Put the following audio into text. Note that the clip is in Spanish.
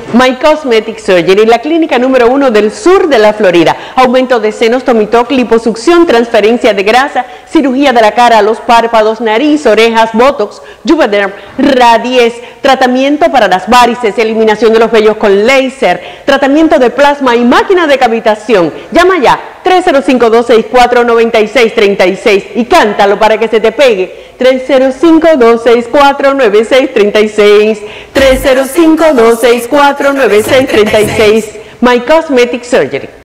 My Cosmetic Surgery, la clínica número 1 del sur de la Florida. Aumento de senos, tomitoc, liposucción, transferencia de grasa, cirugía de la cara, los párpados, nariz, orejas, botox, Juvederm, Radies, tratamiento para las varices, eliminación de los vellos con láser, tratamiento de plasma y máquina de cavitación. Llama ya 305-264-9636 y cántalo para que se te pegue. 305-264-9636, 305-264-9636. My Cosmetic Surgery.